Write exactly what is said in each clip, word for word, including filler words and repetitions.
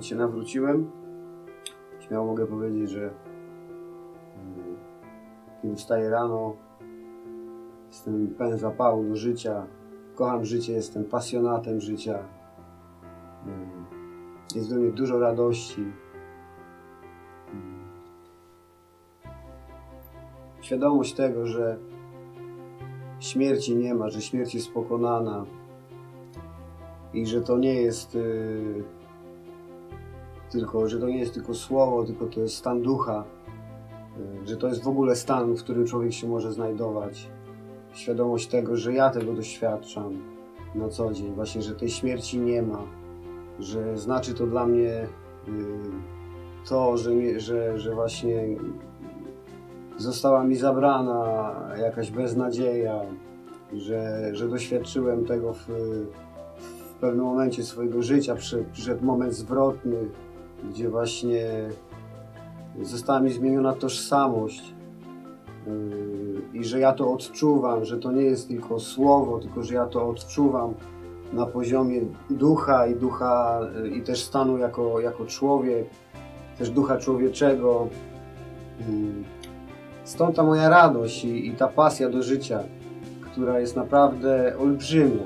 się nawróciłem, śmiało mogę powiedzieć, że kiedy wstaję rano, jestem pełen zapału do życia, kocham życie, jestem pasjonatem życia. Jest we mnie dużo radości. Świadomość tego, że śmierci nie ma, że śmierć jest pokonana i że to nie jest yy, tylko, że to nie jest tylko słowo, tylko to jest stan ducha, yy, że to jest w ogóle stan, w którym człowiek się może znajdować. Świadomość tego, że ja tego doświadczam na co dzień, właśnie, że tej śmierci nie ma, że znaczy to dla mnie yy, to, że, nie, że, że właśnie została mi zabrana jakaś beznadzieja, że, że doświadczyłem tego w, w pewnym momencie swojego życia, przyszedł moment zwrotny, gdzie właśnie została mi zmieniona tożsamość yy, i że ja to odczuwam, że to nie jest tylko słowo, tylko że ja to odczuwam na poziomie ducha i ducha yy, i też stanu jako, jako człowiek, też ducha człowieczego. Yy. Stąd ta moja radość i, i ta pasja do życia, która jest naprawdę olbrzymia.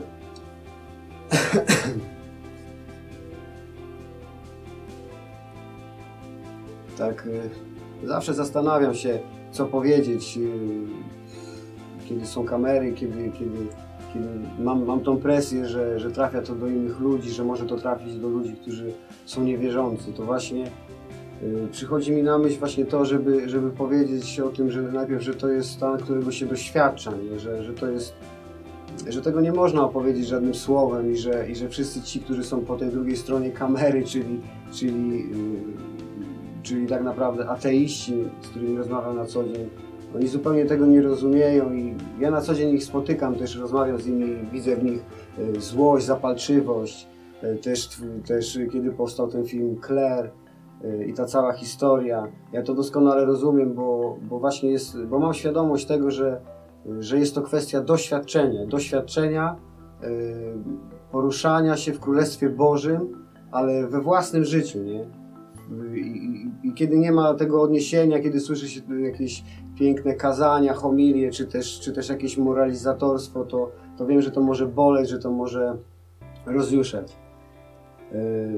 Tak, y, zawsze zastanawiam się, co powiedzieć, y, kiedy są kamery, kiedy, kiedy, kiedy mam, mam tą presję, że, że trafia to do innych ludzi, że może to trafić do ludzi, którzy są niewierzący. To właśnie przychodzi mi na myśl właśnie to, żeby, żeby powiedzieć o tym, że najpierw, że to jest stan, którego się doświadcza, nie? Że, że to jest, że tego nie można opowiedzieć żadnym słowem i że, i że wszyscy ci, którzy są po tej drugiej stronie kamery, czyli, czyli, yy, czyli tak naprawdę ateiści, z którymi rozmawiam na co dzień, oni zupełnie tego nie rozumieją i ja na co dzień ich spotykam, też rozmawiam z nimi, widzę w nich yy, złość, zapalczywość, yy, też, też kiedy powstał ten film Claire, i ta cała historia, ja to doskonale rozumiem, bo, bo właśnie jest, bo mam świadomość tego, że, że jest to kwestia doświadczenia, doświadczenia, yy, poruszania się w Królestwie Bożym, ale we własnym życiu, nie? I, i, i kiedy nie ma tego odniesienia, kiedy słyszy się jakieś piękne kazania, homilie, czy też, czy też jakieś moralizatorstwo, to, to wiem, że to może boleć, że to może rozjuszać. Yy.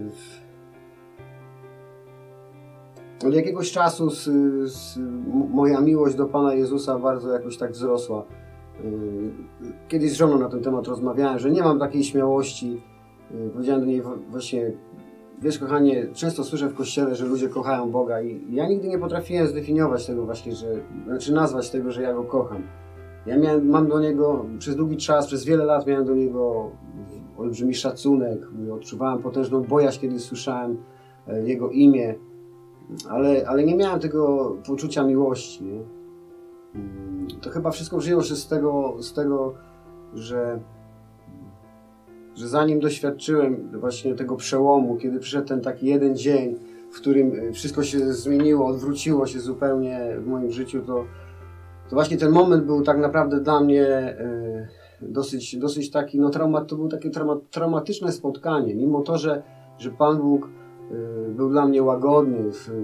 Od jakiegoś czasu z, z, moja miłość do Pana Jezusa bardzo jakoś tak wzrosła. Kiedyś z żoną na ten temat rozmawiałem, że nie mam takiej śmiałości. Powiedziałem do niej właśnie, wiesz kochanie, często słyszę w kościele, że ludzie kochają Boga i ja nigdy nie potrafiłem zdefiniować tego właśnie, że, znaczy nazwać tego, że ja Go kocham. Ja miałem, mam do Niego przez długi czas, przez wiele lat miałem do Niego olbrzymi szacunek, odczuwałem potężną bojaźń, kiedy słyszałem Jego imię. Ale, ale nie miałem tego poczucia miłości. Nie? To chyba wszystko wzięło się z tego, z tego że, że zanim doświadczyłem właśnie tego przełomu, kiedy przyszedł ten taki jeden dzień, w którym wszystko się zmieniło, odwróciło się zupełnie w moim życiu, to, to właśnie ten moment był tak naprawdę dla mnie dosyć, dosyć taki, no trauma, to było takie trauma, traumatyczne spotkanie, mimo to, że, że Pan Bóg był dla mnie łagodny,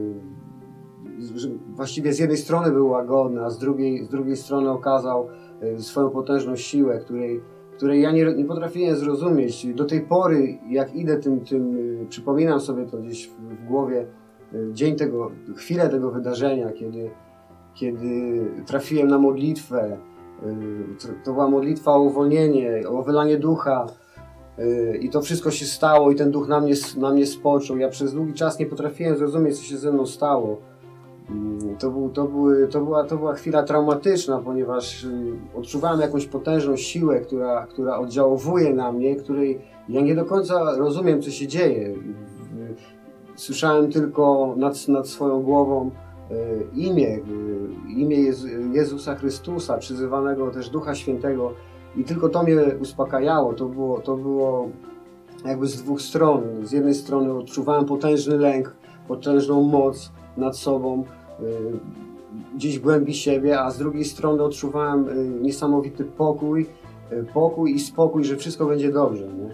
właściwie z jednej strony był łagodny, a z drugiej, z drugiej strony okazał swoją potężną siłę, której, której ja nie, nie potrafiłem zrozumieć. Do tej pory, jak idę tym, tym przypominam sobie to gdzieś w, w głowie, dzień tego, chwilę tego wydarzenia, kiedy, kiedy trafiłem na modlitwę. To, to była modlitwa o uwolnienie, o wylanie ducha. I to wszystko się stało i ten duch na mnie, na mnie spoczął. Ja przez długi czas nie potrafiłem zrozumieć, co się ze mną stało. To, był, to, były, to, była, to była chwila traumatyczna, ponieważ odczuwałem jakąś potężną siłę, która, która oddziałuje na mnie, której ja nie do końca rozumiem, co się dzieje. Słyszałem tylko nad, nad swoją głową imię, imię Jezu, Jezusa Chrystusa, przyzywanego też Ducha Świętego. I tylko to mnie uspokajało, to było, to było jakby z dwóch stron. Z jednej strony odczuwałem potężny lęk, potężną moc nad sobą, yy, gdzieś w głębi siebie, a z drugiej strony odczuwałem yy, niesamowity pokój, yy, pokój i spokój, że wszystko będzie dobrze. Nie?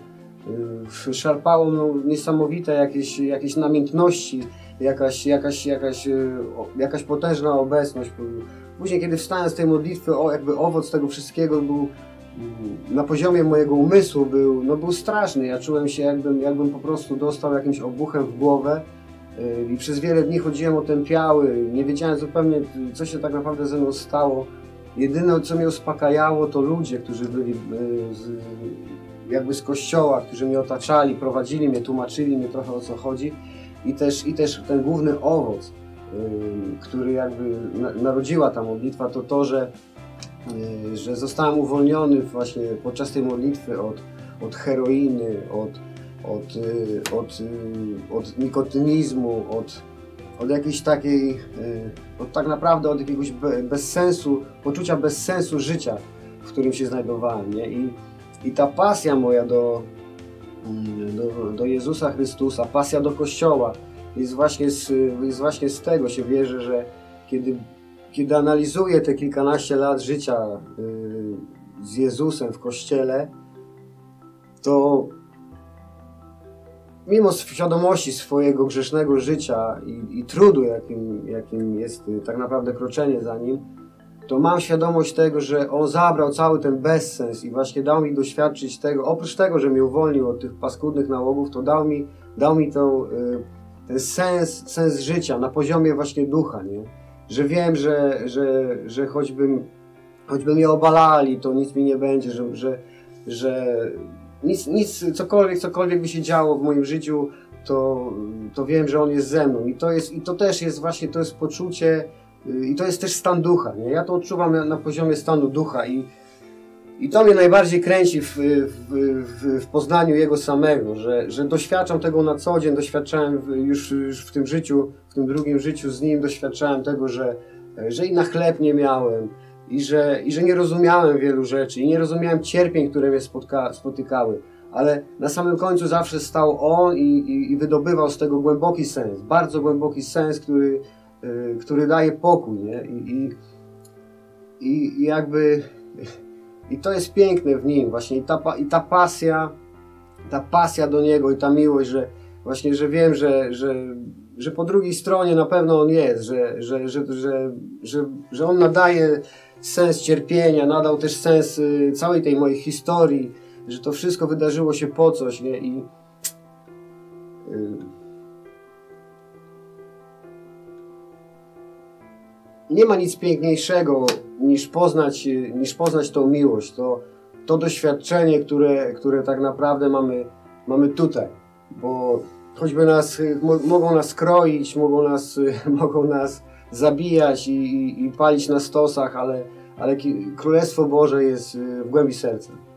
y, szarpało mną niesamowite jakieś, jakieś namiętności, jakaś, jakaś, jakaś, y, o, jakaś potężna obecność. Później, kiedy wstałem z tej modlitwy, o, jakby owoc tego wszystkiego był y, na poziomie mojego umysłu, był, no, był straszny. Ja czułem się, jakbym, jakbym po prostu dostał jakimś obuchem w głowę. I przez wiele dni chodziłem otępiały, nie wiedziałem zupełnie, co się tak naprawdę ze mną stało. Jedyne, co mnie uspokajało, to ludzie, którzy byli z, jakby z kościoła, którzy mnie otaczali, prowadzili mnie, tłumaczyli mi trochę, o co chodzi. I też, i też ten główny owoc, który jakby narodziła ta modlitwa, to to, że, że zostałem uwolniony właśnie podczas tej modlitwy od, od heroiny, od Od, od, od nikotynizmu, od, od jakiejś takiej, od tak naprawdę od jakiegoś bezsensu, poczucia bezsensu życia, w którym się znajdowałem, nie? I, i ta pasja moja do, do, do Jezusa Chrystusa, pasja do Kościoła jest właśnie z, jest właśnie z tego, się wierzę, że kiedy, kiedy analizuję te kilkanaście lat życia z Jezusem w Kościele, to mimo świadomości swojego grzesznego życia i, i trudu, jakim, jakim jest tak naprawdę kroczenie za Nim, to mam świadomość tego, że On zabrał cały ten bezsens i właśnie dał mi doświadczyć tego, oprócz tego, że mnie uwolnił od tych paskudnych nałogów, to dał mi, dał mi tą, ten sens, sens życia na poziomie właśnie ducha, nie? Że wiem, że, że, że choćbym, choćby mnie obalali, to nic mi nie będzie, że, że, że Nic, nic, cokolwiek, cokolwiek by się działo w moim życiu, to, to wiem, że On jest ze mną. I to, jest, i to też jest właśnie, to jest poczucie, i to jest też stan ducha, nie? Ja to odczuwam na, na poziomie stanu ducha i, i to mnie najbardziej kręci w, w, w, w poznaniu Jego samego, że, że doświadczam tego na co dzień, doświadczałem już, już w tym życiu, w tym drugim życiu z Nim, doświadczałem tego, że, że i na chleb nie miałem, I że, I że nie rozumiałem wielu rzeczy i nie rozumiałem cierpień, które mnie spotka, spotykały, ale na samym końcu zawsze stał On i, i, i wydobywał z tego głęboki sens, bardzo głęboki sens, który, y, który daje pokój, nie? I, i, i, i jakby i to jest piękne w Nim właśnie i ta, i ta pasja, ta pasja do Niego i ta miłość, że właśnie, że wiem, że, że, że po drugiej stronie na pewno On jest, że, że, że, że, że, że On nadaje sens cierpienia, nadał też sens y, całej tej mojej historii, że to wszystko wydarzyło się po coś, nie? I y, nie ma nic piękniejszego niż poznać, niż poznać tą miłość, to, to doświadczenie, które, które tak naprawdę mamy, mamy tutaj, bo choćby nas, mogą nas kroić, mogą nas, mogą nas zabijać i, i, i palić na stosach, ale, ale Królestwo Boże jest w głębi serca.